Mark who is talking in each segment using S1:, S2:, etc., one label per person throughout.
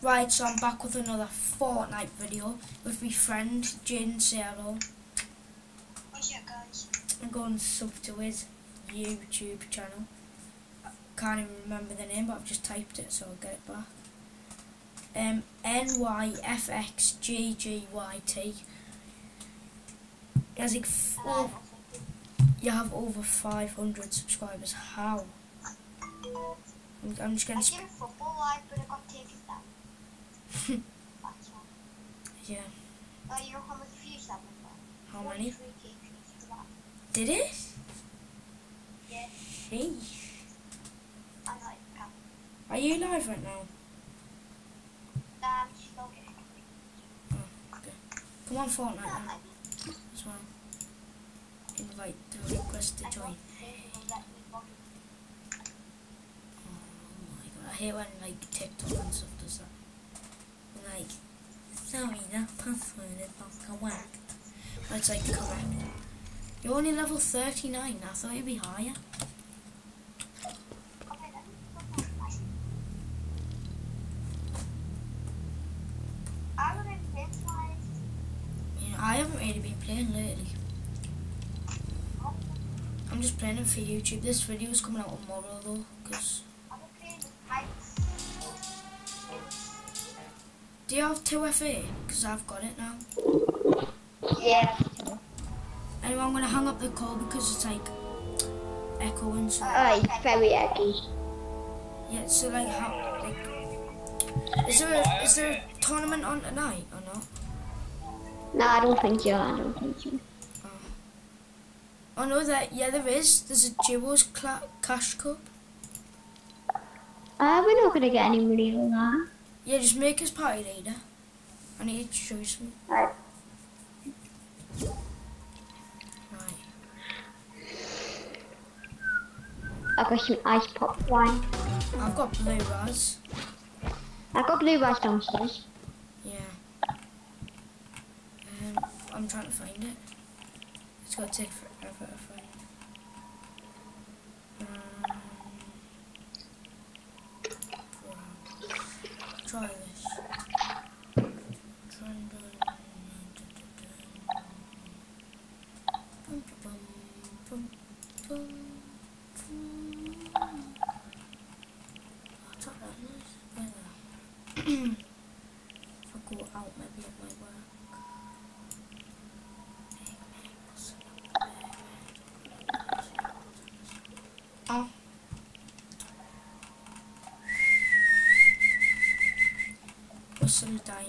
S1: Right, so I'm back with another Fortnite video with my friend Jane Cielo.
S2: What's up, guys?
S1: I'm going to sub to his YouTube channel. I can't even remember the name, but I've just typed it, so I'll get it back. NYFXGGYT. He has like you have over 500 subscribers. How? I'm just going to.
S2: I did a football live, but it got taken down. That's all.
S1: Yeah.
S2: You know how much views that one got?
S1: How many?
S2: 43K views for that.
S1: Did it?
S2: Yeah.
S1: Sheesh.
S2: I know it can.
S1: Are you live right now?
S2: She's okay.
S1: Oh, okay. Come on, Fortnite then, as well. Invite the request to join. Oh my god, I hate when like TikTok and stuff does that. Like, sorry, that password is not correct. It's like correct. You're only level 39, I thought you'd be higher. Yeah, I haven't really been playing lately. I'm just playing it for YouTube. This video is coming out tomorrow though, because... Do you have 2FA? Because I've got it now.
S2: Yeah.
S1: Anyway, I'm going to hang up the call because it's like echoing. So.
S2: Oh, it's very echoey.
S1: Yeah, so like how... Like, is there a tournament on tonight or not?
S2: No, I don't think so.
S1: Oh no, yeah there is. There's a Duos Cash Cup.
S2: We're not gonna get any money on that.
S1: Yeah, just make us party leader. I need to show you something.
S2: Alright.
S1: Right.
S2: I've got some ice pop wine.
S1: I've got blue raz.
S2: I've got blue rice downstairs.
S1: Yeah. I'm trying to find it. It's gonna take forever to find. Try this. If I go out, maybe it might work. Oh. Whistle time.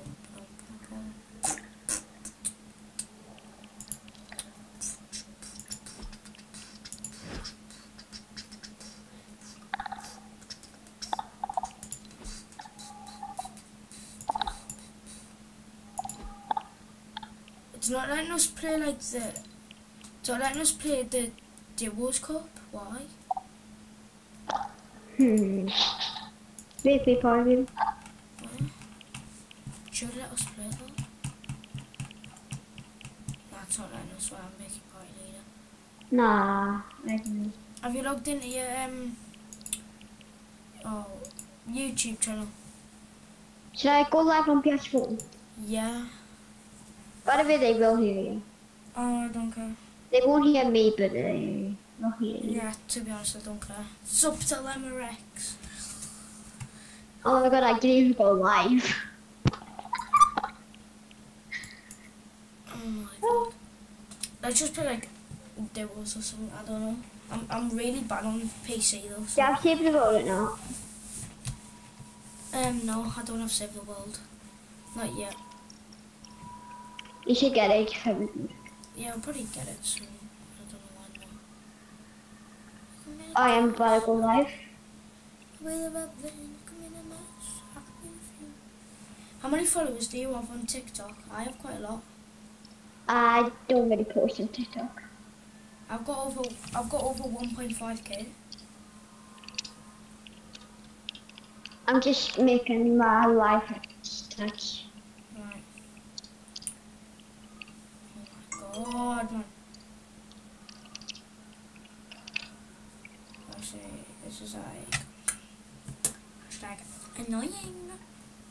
S1: It's not letting us play like the... It's not letting us play the Duos Cup. Why?
S2: Maybe for you.
S1: Should let us play that? That's not letting us, so I'm making party leader.
S2: Nah, I don't.
S1: Have you logged into your YouTube channel?
S2: Should I go live on PS4?
S1: Yeah.
S2: By the way, they will hear you.
S1: Oh, I don't care.
S2: They won't hear me, but they'll hear you.
S1: Yeah, to be honest, I don't care. Sub to Lemerex.
S2: Oh my god, I didn't even go live.
S1: Oh my god. Let's just play like Duos or something, I don't know. I'm really bad on PC though. So.
S2: Do you have Save the World now?
S1: No, I don't have Save the World. Not yet.
S2: You should get it. Very good.
S1: Yeah, I'll probably get it soon. I don't know when though.
S2: I am about to go live.
S1: How many followers do you have on TikTok? I have quite a lot.
S2: I don't really post on TikTok.
S1: I've got over 1.5k.
S2: I'm just making my life touch.
S1: Right. Oh my god, man. Let's see, this is like hashtag annoying.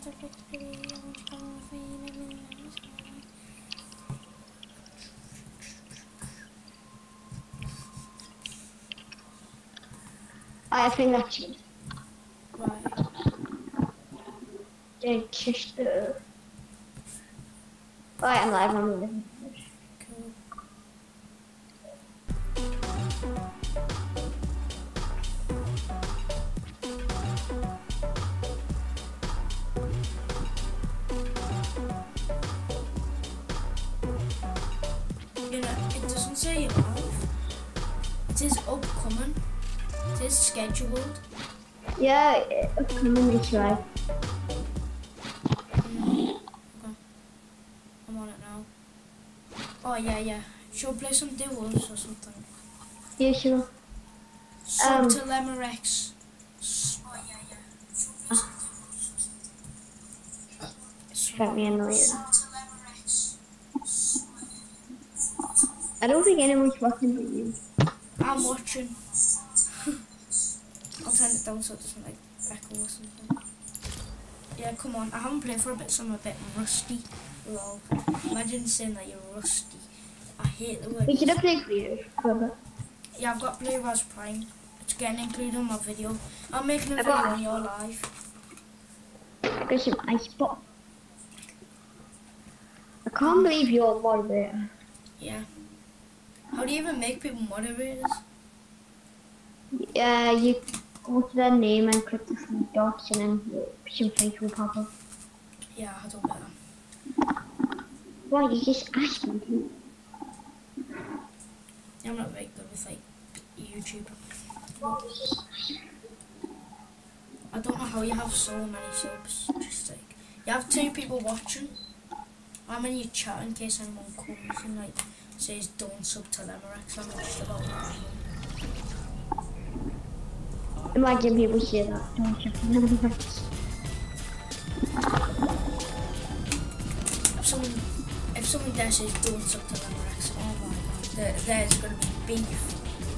S3: I think that's it.
S1: Right.
S3: Just I'm live. I'm live.
S1: Cool. You know, it doesn't say live. It is upcoming. It is scheduled.
S3: Yeah, it's coming this way.
S1: Okay. I'm on it now. Oh yeah. Should we play some duos or something?
S3: Yeah, sure.
S1: Subtelemerex. Oh yeah. Should we play some duos?
S3: Got me annoyed.
S1: Subtelemerex.
S3: I don't think anyone's watching but you.
S1: I'm watching. I'll turn it down so it doesn't like echo or something. Yeah, come on. I haven't played for a bit, so I'm a bit rusty. Lol. Imagine saying that you're rusty. I hate the word.
S3: We should have played for you.
S1: Yeah, I've got Blue Raz Prime. It's getting included in my video. I'm making a video on your live.
S3: There's some ice spot. I can't believe you're a moderator.
S1: Yeah. How do you even make people moderators?
S3: You go to their name and click the three dots and then some face will pop up.
S1: Yeah, I don't better.
S3: Why, you just asked me to.
S1: Yeah, I'm not very good with like YouTube. I don't know how you have so many subs. Just like you have 2 people watching. I'm in your chat in case anyone comes and like says don't sub to Lemerex. I'm just about that.
S3: Imagine people say that. Don't you?
S1: If someone there says don't sub to Lemerex, oh my god, there's gonna be beef.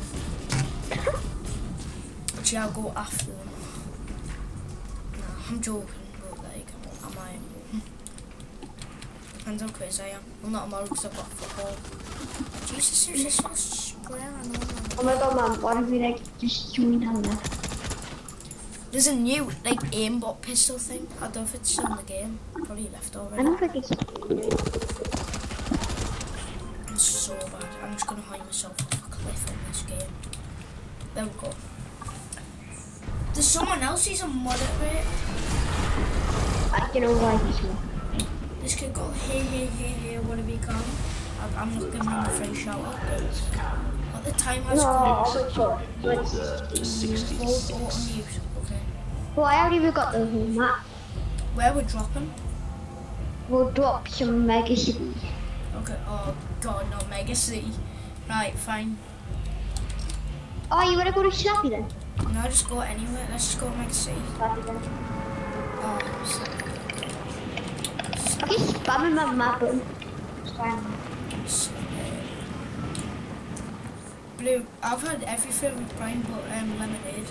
S1: Actually, I'll go after them. No, I'm joking, but like, am I anymore? Depends how crazy I am. I'm not a model because I've got football. Jesus, you're just so square. I know.
S3: Oh my god, man, what if we like just join down there?
S1: There's a new like aimbot pistol thing. I don't know if it's still in the game. Probably left
S3: I
S1: already.
S3: don't think it's.
S1: It's so bad. I'm just gonna hide myself off a cliff in this game. There we go. There's someone else who's a moderator.
S3: I don't know why he's here.
S1: This kid go hey, whatever you call him. I'm not giving him a free shout out. But the time has come.
S3: No,
S1: Hold auto mute. Okay.
S3: well, I already got the whole map.
S1: Where we're dropping?
S3: We'll drop some mega cities.
S1: Okay. Oh god, no Mega City. Right, fine.
S3: Oh, you wanna go to Snappy then?
S1: No, just go anywhere. Let's just go to Mega City.
S3: Snappy then.
S1: Oh, sorry.
S3: I'm just spamming my map button.
S1: Blue, I've had everything with Brian but lemonade.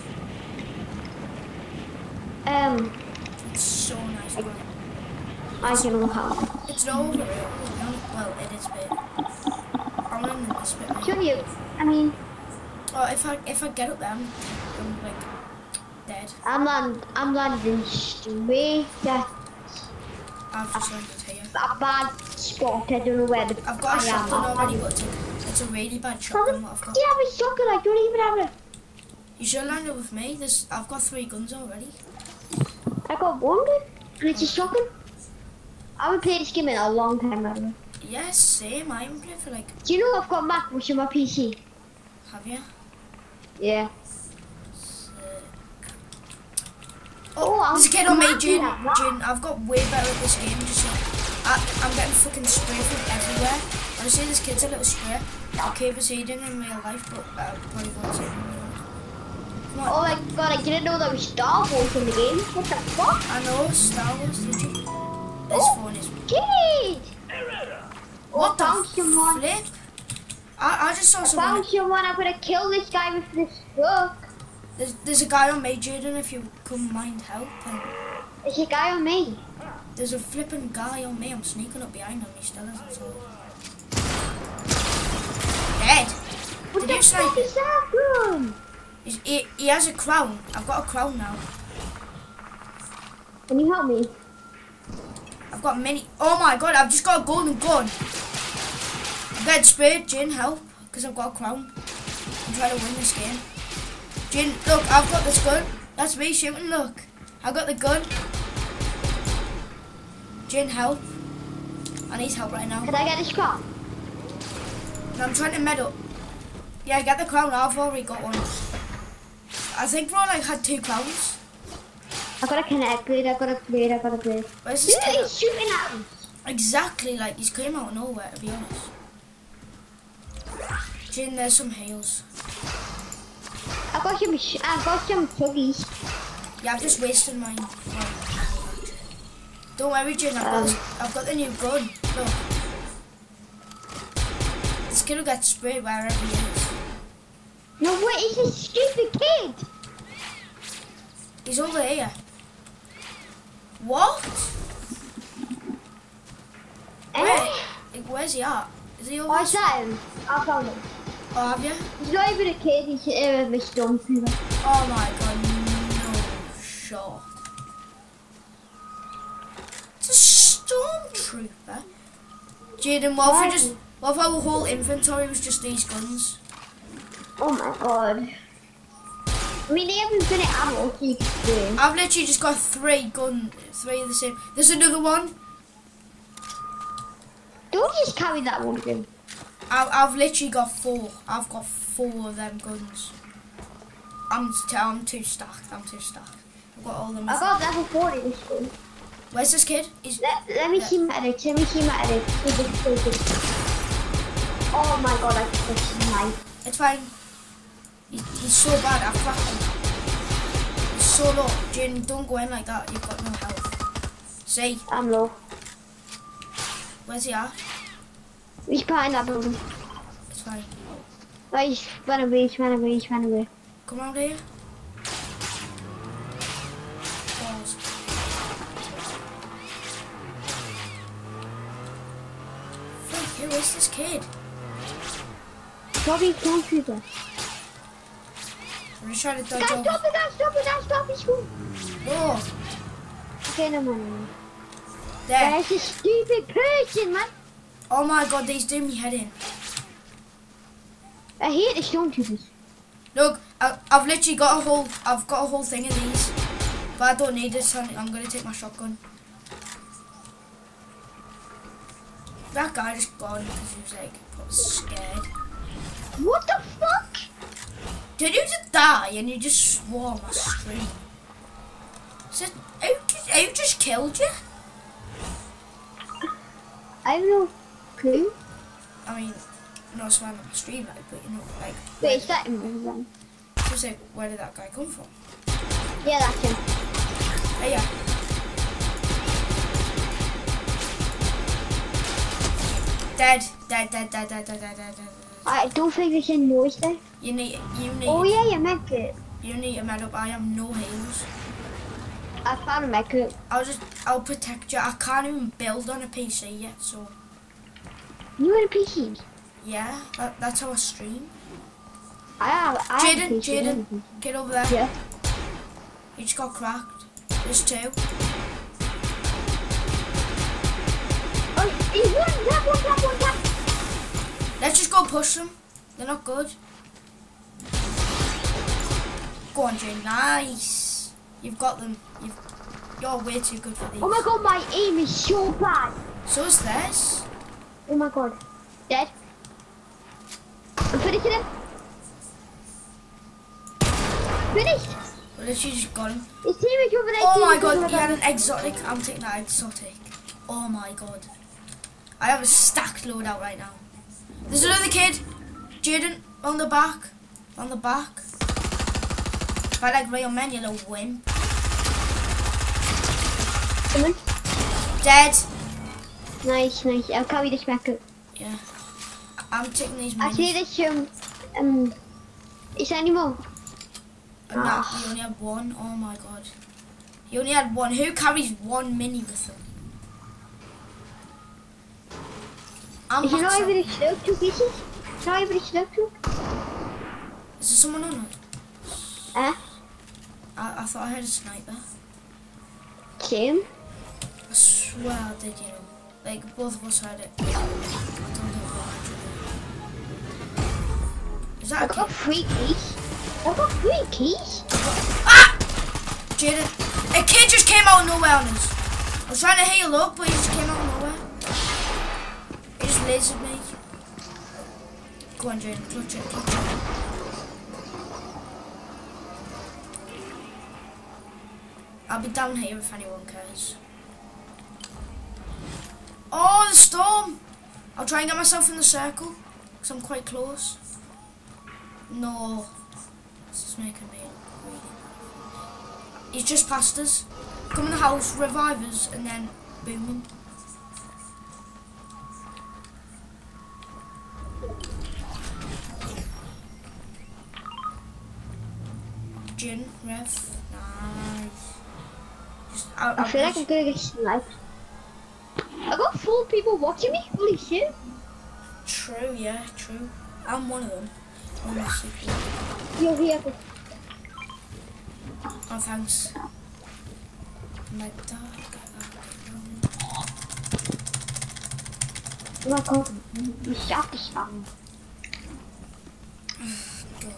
S1: It's so nice, Brian.
S3: I don't know how.
S1: It's not over it. Well, it is bit. I'm in this bit.
S3: Show you. I mean,
S1: Oh, if I get up there, I'm like dead.
S3: I'm landing straight at
S1: I've just landed here.
S3: a bad spot. I don't know where the.
S1: I've got a
S3: I am.
S1: shotgun already, but it's a really bad shotgun what I've got.
S3: Yeah, I have a shotgun. I don't even have it.
S1: You should land it with me. I've got 3 guns already.
S3: I got one gun, and it's a shotgun. I haven't played this game in a long time, have you?
S1: Yes, same. I haven't played for like.
S3: Do you know I've got MacBooks on my PC?
S1: Have you?
S3: Yeah.
S1: Oh, there's a kid on me, Jin.
S3: What?
S1: Jin, I've got way better at this game. Just like, I'm getting fucking spray from everywhere. Honestly, this kid's a little spray. Okay, if I see him in real life, but probably won't see him in real life. Come on.
S3: Oh my god, I didn't know there was Star Wars in the game. What the fuck?
S1: I know, Star Wars, did you? This phone is...
S3: Kid!
S1: What the
S3: found someone.
S1: flip? I just saw
S3: I
S1: someone...
S3: found someone. I'm gonna kill this guy with this book.
S1: There's a guy on me, Jaden, if you couldn't mind helping.
S3: There's a guy on me.
S1: There's a flipping guy on me. I'm sneaking up behind him. He still hasn't sold. Dead.
S3: What
S1: Did
S3: the
S1: you snipe
S3: fuck
S1: him?
S3: is that from?
S1: He has a crown. I've got a crown now.
S3: Can you help me?
S1: I've got many. Oh my god, I've just got a golden gun. I'm getting sprayed. Jin, help. Because I've got a crown. I'm trying to win this game. Jin, look, I've got this gun. That's me shooting, look. I got the gun. Jin, help. I need help right now.
S3: Can I get this car?
S1: No, I'm trying to medal. Yeah, get the crown. I've already got one. I think we all like had 2 crowns.
S3: I got a connect blade, I got a blade, I got a blade.
S1: Where's this
S3: Dude,
S1: kid?
S3: he's shooting at us.
S1: Exactly, like he's came out of nowhere, to be honest. Jin, there's some heals.
S3: I got some tuggies.
S1: Yeah, I've just wasted mine. Don't worry, Jin, I've got the new gun. Look. This kid will get sprayed wherever he is.
S3: No, what is this stupid kid?
S1: He's over here. What? Where's he at? Is he over
S3: I
S1: here?
S3: shot him. I found him.
S1: Oh, have you?
S3: He's not even a kid, he's a stormtrooper.
S1: Oh my god, no shot. It's a stormtrooper. Jaden, what if our whole inventory was just these guns?
S3: Oh my god. I mean, they have infinite ammo, so you can do.
S1: I've literally just got 3 of the same. There's another one.
S3: Don't just carry that one again.
S1: I've literally got 4. I've got 4 of them guns. I'm too stacked. I've got all them.
S3: I got level 40 this one.
S1: Where's this kid?
S3: Let me see my edits. Oh my god, I just pushed the knife.
S1: It's fine. He's so bad. I've cracked him. He's so low. Jin, don't go in like that. You've got no health. See?
S3: I'm low.
S1: Where's he at?
S3: He's behind that building.
S1: It's fine.
S3: Oh, he's run away.
S1: Come out here. Balls. Fuck, who is this kid?
S3: Probably computer.
S1: I'm just trying to dodge
S3: Guys,
S1: over.
S3: stop, he's cool.
S1: Oh,
S3: Okay, no, man.
S1: there.
S3: There's a stupid person, man.
S1: Oh my god, these do me head in.
S3: I hate the stormtroopers.
S1: Look, I've literally got a whole thing of these, but I don't need it. So I'm gonna take my shotgun. That guy just gone because he was like probably scared.
S3: What the fuck?
S1: Did you just die and you just swore on my stream? So, who just killed you?
S3: I have no clue.
S1: I mean, not swearing on my stream, like, but you know, like.
S3: Wait, is that him? Then?
S1: Just like, where did that guy come from?
S3: Yeah, that's him.
S1: Oh yeah. Dead.
S3: I don't think there's any noise there.
S1: You need.
S3: Oh yeah, you make it.
S1: You need a med up. I have no heals.
S3: I found a mech up.
S1: I'll protect you. I can't even build on a PC yet, so
S3: You in a PC?
S1: yeah, that's how I stream.
S3: I have a PC.
S1: Jaden, get over there.
S3: Yeah.
S1: He just got cracked. There's 2.
S3: Oh, he's one tap.
S1: Let's just go push them. They're not good. Go on, Jane. Nice. You've got them. You're way too good for these.
S3: Oh my god, my aim is so bad.
S1: So is this.
S3: Oh my god. Dead. I'm finishing him. Finished.
S1: We literally just got him.
S3: His team is over there.
S1: Oh my god, he had an exotic. I'm taking that exotic. Oh my god. I have a stacked loadout right now. There's another kid. Jaden, on the back. Fight like real men, you little wimp.
S3: Come on.
S1: Dead.
S3: Nice. I'll carry this back up.
S1: Yeah. I'm taking these
S3: I
S1: minis.
S3: see this, is there any more?
S1: No, you only have 1. Oh my god. You only had one. Who carries one mini with them? I'm
S3: Is it not
S1: maxed
S3: even
S1: out.
S3: a slope two pieces? It's not even a slope two?
S1: Is there someone on it?
S3: Eh?
S1: I thought I heard a sniper.
S3: Same.
S1: I swear I did, you know. Like, both of us heard it. I don't know what actually. Is that
S3: I've
S1: a
S3: got
S1: kid?
S3: 3 keys. I've got 3 keys.
S1: Ah! Jaden, a kid just came out of nowhere on us. I was trying to heal up, but he just came out of nowhere. He just lasered me. Go on, Jaden, clutch it, clutch it. I'll be down here if anyone cares. Oh, the storm! I'll try and get myself in the circle, because I'm quite close. No. This is making me look really bad. He's just past us. Come in the house, revive us, and then boom him. Jin, Rev. Nice. Just,
S3: I feel like I'm gonna get sniped. I got 4 people watching me. Holy shit.
S1: True, yeah, true. I'm one of them. Honestly.
S3: You're here.
S1: Oh, thanks. My dog.
S3: Oh my god. You shot the spam.
S1: God.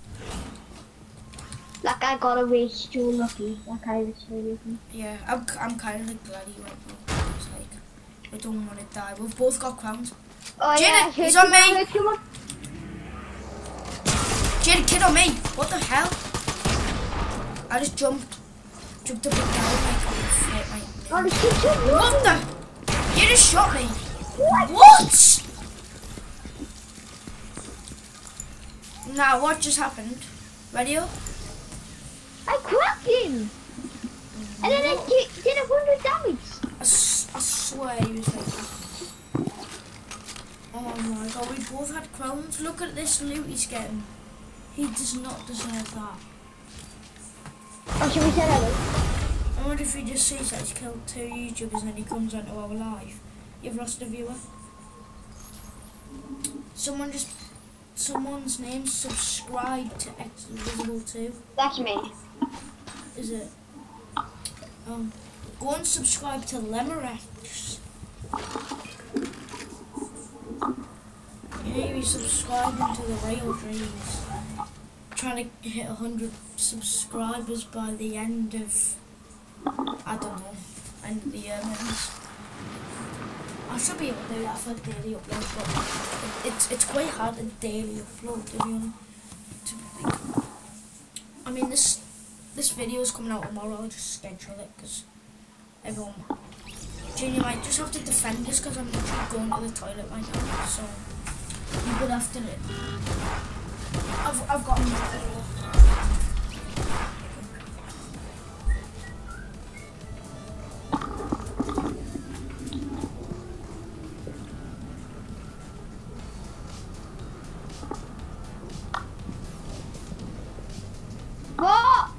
S3: Like I got away so lucky. Like I was so lucky.
S1: Yeah, I'm kind of like glad he went though. It's like, we don't want to die. We've both got crowns.
S3: Oh
S1: Jaden,
S3: yeah,
S1: he's on me.
S3: me.
S1: Jaden, kid on me. What the hell? I just jumped up and down like a flip, mate.
S3: Oh, the kid shot me.
S1: What the? You just shot me.
S3: What?
S1: What? Now, what just happened? Radio?
S3: I cracked him. And then I did 100 damage.
S1: I swear he was like that. Oh my god, we both had crowns. Look at this loot he's getting. He does not deserve that.
S3: Oh, should we say that?
S1: I wonder if he just sees that he's killed 2 YouTubers and he comes onto our live. You've lost a viewer. Someone's name subscribed to X Invisible 2.
S3: That's me.
S1: Is it? Go and subscribe to Lemerex. Maybe subscribing to the Rail Dreams. Trying to hit 100 subscribers by the end of, I don't know, end of the year maybe. I should be able to do that for daily upload, but it's quite hard to daily upload, to be honest. I mean, this video is coming out tomorrow. I'll just schedule it because everyone. Junior might just have to defend us because I'm literally going to the toilet right now. So you would have to. I've got a
S3: What?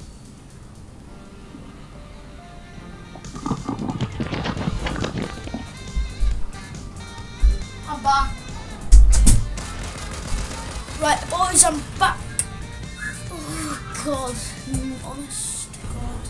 S1: I'm back. Right, boys, I'm back. Oh, God. Honest to God.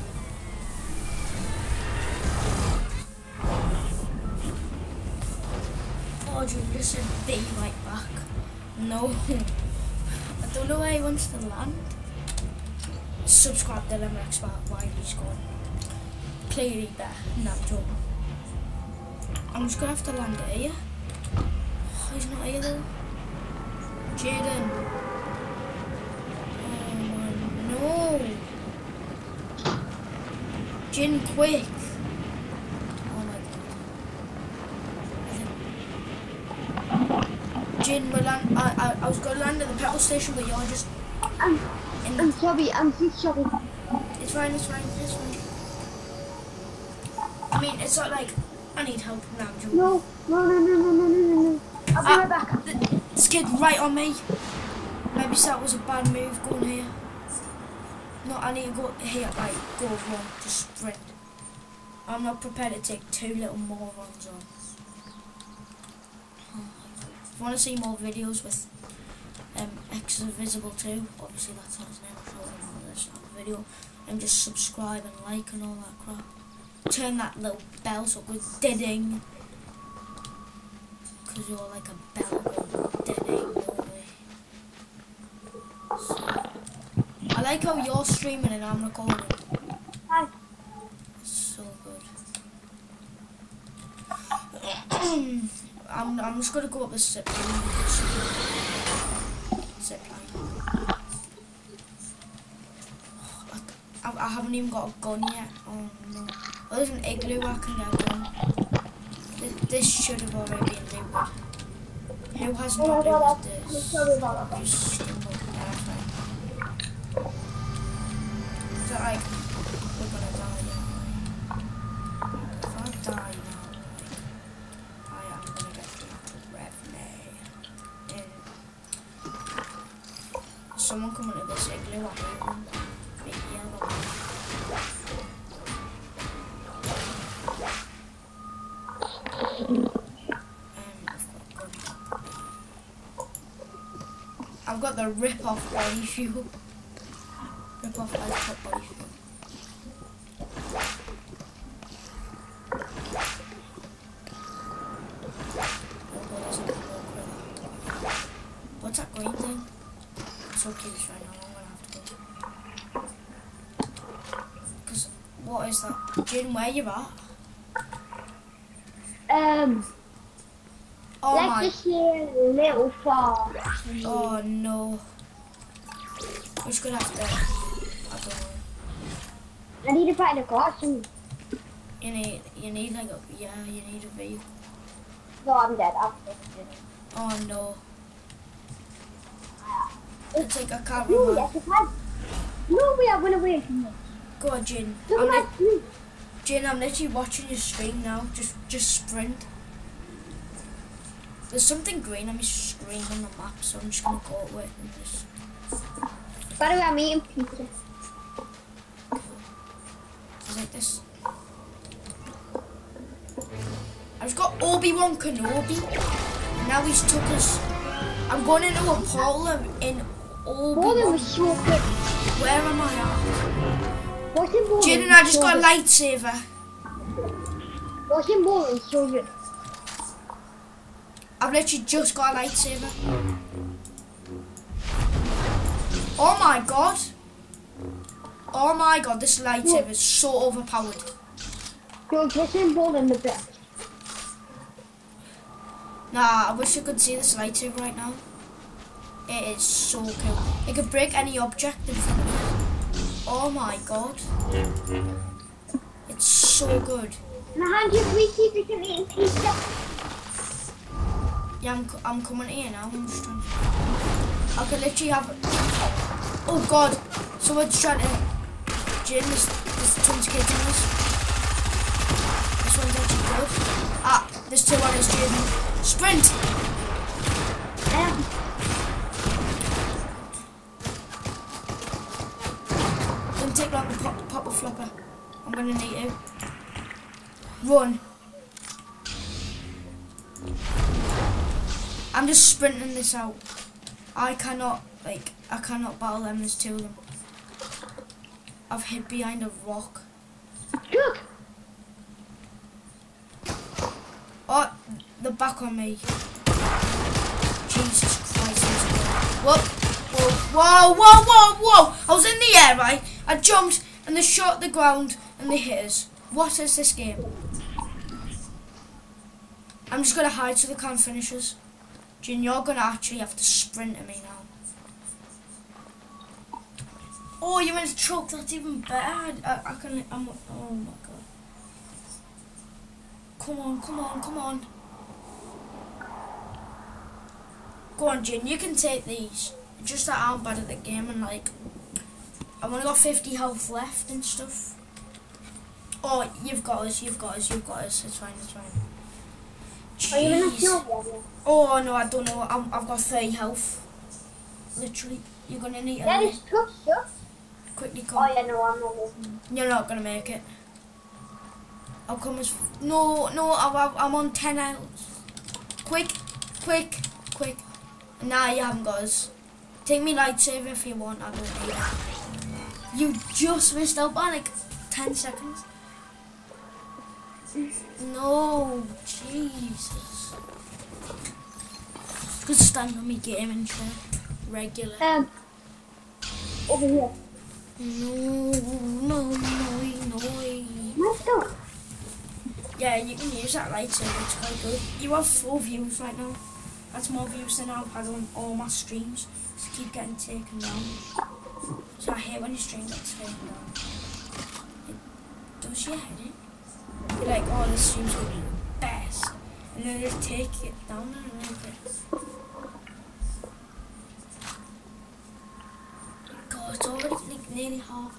S1: Oh, you just said be right back. No. I don't know where he wants to land. Subscribe to Lemerex while he's gone. Clearly better. No, I'm joking. I'm just gonna have to land it here. Oh, he's not here though. Jaden. Oh my, no. Jin, quick. Oh my god. Jin, I was gonna land at the petrol station, but you're just.
S3: I'm sorry, I'm just sorry.
S1: It's fine, it's fine, it's fine. I mean, it's not like I need help now.
S3: No. I'll be right back.
S1: This kid right on me. Maybe that was a bad move going here. No, I need to go here, like, go run, just sprint. I'm not prepared to take 2 little morons on. Oh my god. If you want to see more videos with X Invisible 2, obviously that's how his name, I'll show him on this video. And just subscribe and like and all that crap. Turn that little bell so it goes ding. Because you're like a bell going ding, no way. So, I like how you're streaming and I'm recording.
S3: Hi.
S1: It's so good. I'm just gonna go up this zip line. I haven't even got a gun yet. Oh no. Well, there's an igloo I can get a gun. This should have already been looted. Who has not looted this? Just stumbled there, fine. Is that like, we're gonna die now? If I die now, like, I am gonna get to rev me. And someone come into this igloo, I hate them. Big yellow. I've got the rip-off body fuel. Rip-off ice body fuel. What's that green thing? It's so cute right now, I'm gonna have to go. Because, what is that? Jin, where you at? Oh
S3: Let's
S1: my.
S3: just hear a little far.
S1: Oh no. We're just gonna have to. I don't know.
S3: I need to find a costume.
S1: You need like a, yeah, you need a vehicle.
S3: No, I'm dead. I'm dead.
S1: Oh no. It's like I can't
S3: No,
S1: remember.
S3: yes, I can. No, we are one away from this.
S1: Go on, Jin.
S3: Look at my screen.
S1: Jin, I'm literally watching your stream now. Just sprint. There's something green on my screen on the map, so I'm just gonna go to it and just.
S3: By the way, I'm eating pizza.
S1: It's like this. I just got Obi-Wan Kenobi. And now he's took us. I'm going into a portal in
S3: Bowling
S1: Obi-Wan.
S3: was so good.
S1: Where am I at?
S3: What's in bowling?
S1: Jin and I just got a lightsaber.
S3: What's in bowling? So good.
S1: I've literally just got a lightsaber. Oh my god. Oh my god, this lightsaber is so overpowered.
S3: Yo, what's in bowling the best?
S1: Nah, I wish I could see this lightsaber right now. It is so cool. It could break any object in front of it. Oh my god. It's so good.
S3: Can I hand you 3 keys if you're eating pizza?
S1: Yeah, I'm coming here now. I'm just trying to... I could literally have... Oh god. Someone's trying to... Jin, there's tons of kids in this. This one's actually good. Ah, there's 2 on this, Jin. Sprint! Don't take long to pop a flopper. I'm gonna need it. Run. I'm just sprinting this out. I cannot battle them, there's 2 of them. I've hid behind a rock.
S3: Look!
S1: Oh, they're back on me. Jesus Christ. Whoa, whoa, whoa, whoa, whoa, whoa. I was in the air, right? I jumped and they shot the ground and they hit us. What is this game? I'm just going to hide so they can't finish us. Jin, you're going to actually have to sprint at me now. Oh, you went to choke. That's even better. Oh my god. Come on, come on, come on. Go on, Jin, you can take these. It's just that I'm bad at the game and like, I've only got 50 health left and stuff. Oh, you've got us, you've got us, you've got us. It's fine, it's fine. Jeez.
S3: Are you gonna kill me?
S1: Oh no, I don't know. I've got 30 health. Literally, you're gonna need.
S3: That is tough stuff.
S1: Quickly come.
S3: Oh yeah, no, I'm not moving.
S1: You're not gonna make it. I'll come as... No, I'm on 10 hours. Quick. Nah, you haven't got us. Take me lightsaber if you want, I don't need it. You just missed out by like 10 seconds. No, Jesus. Just stand on me gaming chair. Regular.
S3: Over here.
S1: No.
S3: Let's go.
S1: Yeah, you can use that lightsaber, it's quite good. You have 4 views right now. That's more views than I've had on all my streams. Just keep getting taken down. So I hate when your stream gets taken down. It does your head in. You're like, oh, this stream's gonna be the best. And then they take it down and make it. God, it's already like nearly 8:30. Oh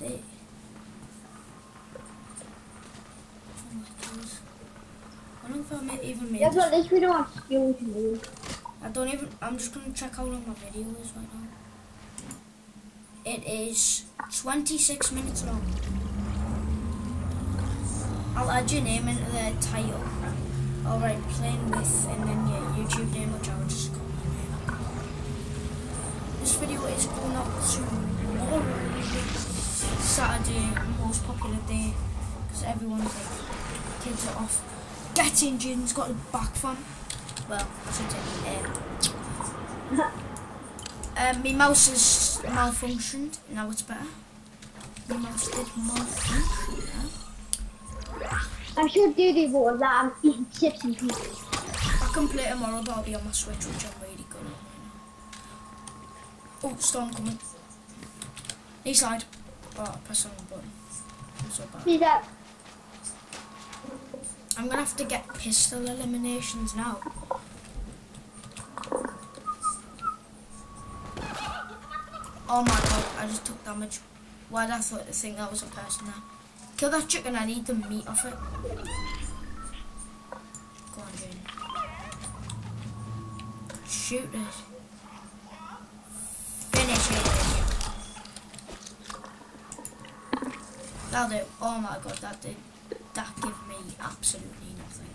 S1: my God. I don't know if I even made
S3: Yeah,
S1: this.
S3: but at least we don't have skills to move.
S1: I'm just gonna check how long my video is right now. It is 26 minutes long. I'll add your name into the title. Alright, playing with, and then your YouTube name, which I'll just call my name. This video is going up tomorrow, Saturday, most popular day, because everyone's like, kids are off. Get Engine's got a back fan. Well, since my mouse has malfunctioned, now it's better. My mouse did malfunction, yeah.
S3: I'm sure Duty will that I'm eating chips and pizza.
S1: I can play tomorrow, but I'll be on my Switch, which I'm really good at right now. Oh, storm coming. East side. Oh, press on the button. I'm so bad.
S3: See that?
S1: I'm gonna have to get pistol eliminations now. Oh my God, I just took damage. Why did I think that was a person there? Kill that chicken, I need the meat off it. Go on, Jane. Shoot it. Finish it. That'll do. Oh my God, that gave me absolutely nothing.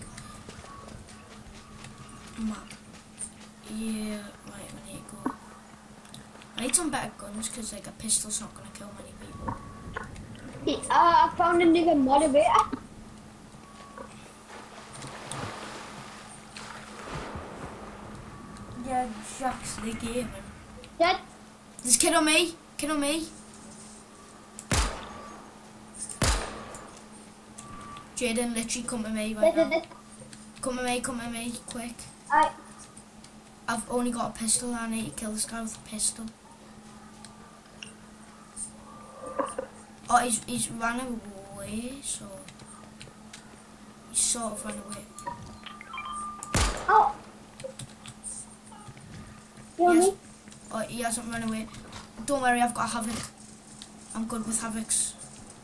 S1: Map. Yeah, right, we need to go. I need some better guns because like a pistol's not gonna kill many people.
S3: I found a nigga motivator.
S1: Yeah, Jack's the game.
S3: Dad,
S1: There's a kid on me. Kid on me. Jaden, literally come to me right now. Come to me, quick. I've only got a pistol. I need to kill this guy with a pistol. Oh, he's ran away, so he's sort of ran away.
S3: oh. You want me?
S1: Oh, he hasn't run away. Don't worry, I've got a Havoc. I'm good with Havocs.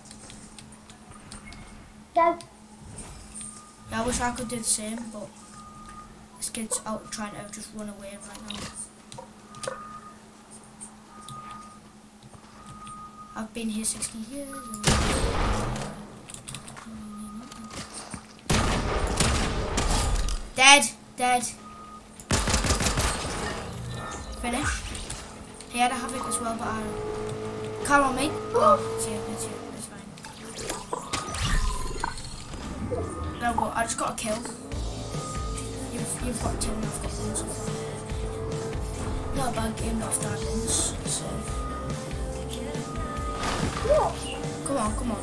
S3: Dad,
S1: Yeah, I wish I could do the same, but this kid's out trying to just run away right now. I've been here 60 years. Dead. Finish. He had a Havoc as well, but I... Car on me. Oh, it's you, it's fine. No, but I just got a kill. You've got 2 and I've got 1 so far. Not a bad game, not bad ones, so... Come on. Come on.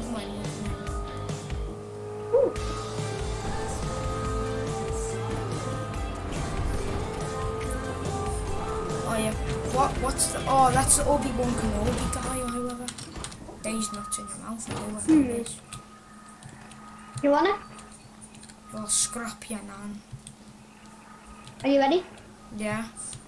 S1: Oh yeah. What's the... Oh, that's the Obi-Wan Kenobi guy or whoever. These nuts in your mouth or whoever it is.
S3: you want it?
S1: Oh, scrap your nan.
S3: Are you ready?
S1: Yeah.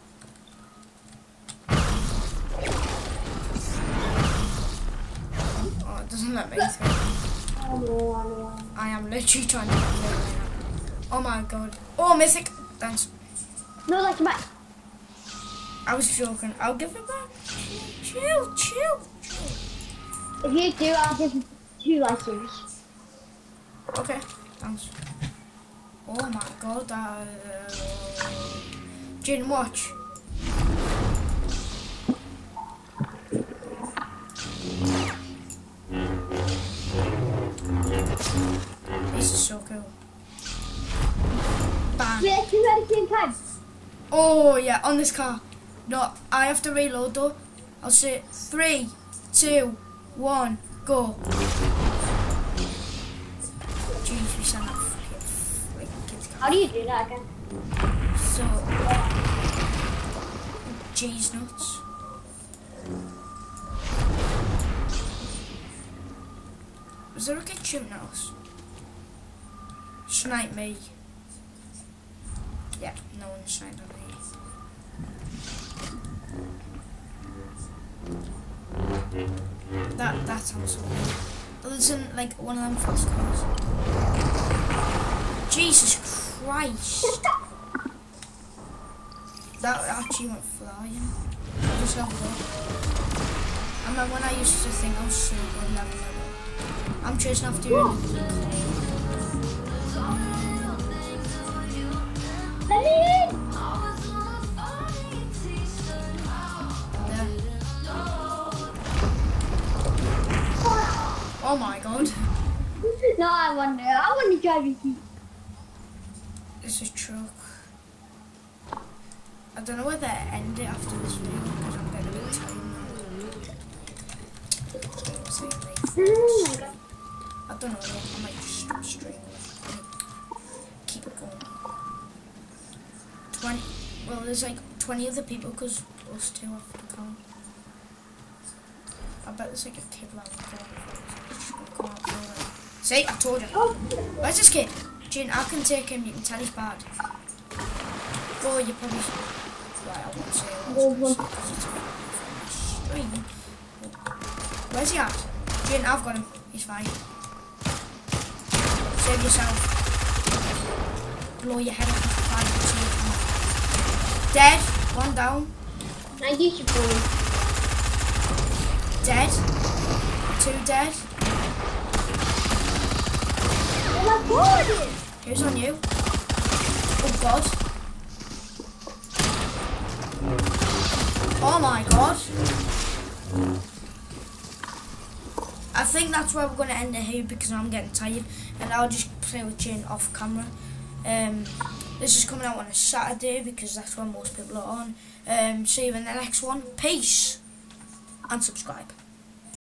S1: Oh, it doesn't let me through.
S3: Oh no.
S1: I am literally trying to get through right now. Oh my God. Oh, mythic. Thanks.
S3: No, that's back.
S1: I was joking. I'll give it back. Chill.
S3: If you do, I'll give you 2 licenses.
S1: Okay, thanks. Oh my god, Jin, watch. This is so cool. Bang.
S3: Let's do it at the same time.
S1: Oh yeah, on this car. No, I have to reload though. I'll say 3, 2, 1, go. Jeez, we sound like kids.
S3: How do you do that again?
S1: So, G's nuts. Was there a kid shooting at us? Snipe me. Yeah, no one sniped at me. That sounds so weird. Well, it's in like one of them fast cars. Jesus Christ! That actually went flying. I just have a look. I remember when I used to think I was so good, never. I'm chasing after you.
S3: Let me in!
S1: There. Oh my god.
S3: No, I want to drive you.
S1: This is truck. I don't know whether to end it after this video because I'm getting a bit tired now. I don't know, I might just stop streaming. Keep it going. 20. Well, there's like 20 other people because us 2 have to count. I bet there's like a kid around the corner. See, I told you. Where's this kid? Jin, I can take him, you can tell he's bad. Go, you probably should. Right, I won't say it because it's from the stream. Where's he at? Jin, I've got him. He's fine. Save yourself. Blow your head off with 5 Dead. 1 down.
S3: I used to go.
S1: Dead. 2 dead.
S3: Oh my god!
S1: Who's on you? Oh god. Oh my god. I think that's where we're going to end it here because I'm getting tired and I'll just play with Jin off camera. This is coming out on a Saturday because that's when most people are on. See you in the next one. Peace and subscribe.